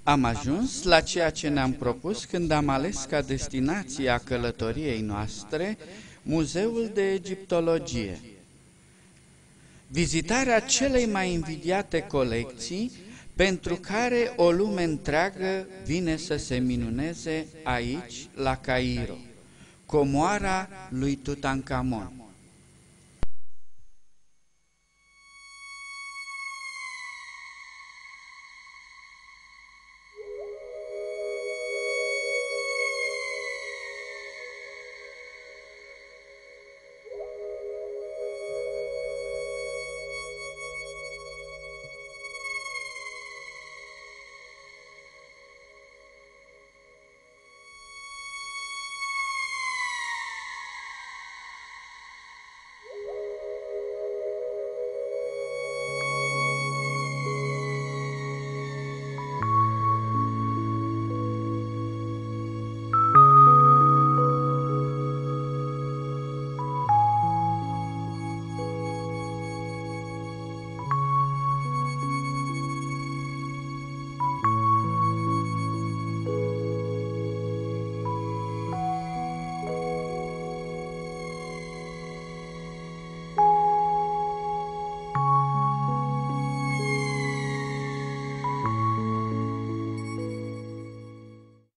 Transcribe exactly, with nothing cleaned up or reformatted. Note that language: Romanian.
Am ajuns la ceea ce ne-am propus când am ales ca destinație a călătoriei noastre Muzeul de Egiptologie. Vizitarea celei mai invidiate colecții pentru care o lume întreagă vine să se minuneze aici, la Cairo, comoara lui Tutankhamon.